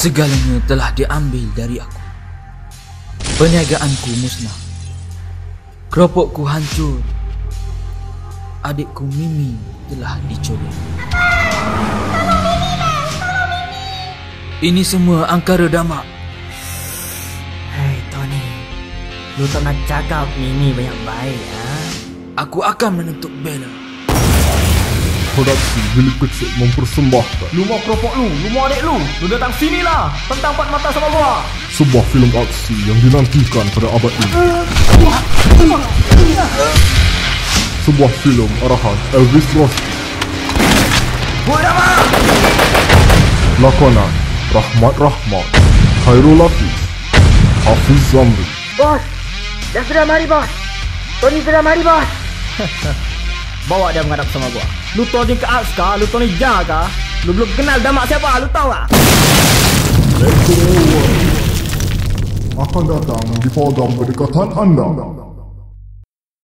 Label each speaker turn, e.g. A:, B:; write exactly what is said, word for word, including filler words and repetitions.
A: Segalanya telah diambil dari aku. Perniagaanku musnah. Keropokku hancur. Adikku Mimi telah diculik. Ini semua angkara damak.
B: Hei Tony, lu tak nak cakap Mimi banyak baik ya?
A: Aku akan menuntut bela.
C: Produksi Bilik Kecil mempersembahkan
D: Lu mau keropok lu, lu mau adik lu, lu datang sini lah, tentang empat mata sama gua.
C: sebuah filem aksi yang dinantikan pada abad ini. Sebuah filem arahan Elvis Rossi.
D: Budama!
C: Lakonan Rahmat Rahmat, Khairul Latif, Hafiz Zamri.
B: Bos, dah sudah mari bos. Tony sudah mari bos.
D: Bawa dia menghadap sama gua. Lu Tony ke Aska, lu Tony Jaga, lu belum kenal damak siapa, lu tahu tak?
C: Akan datang di program berdekatan anda.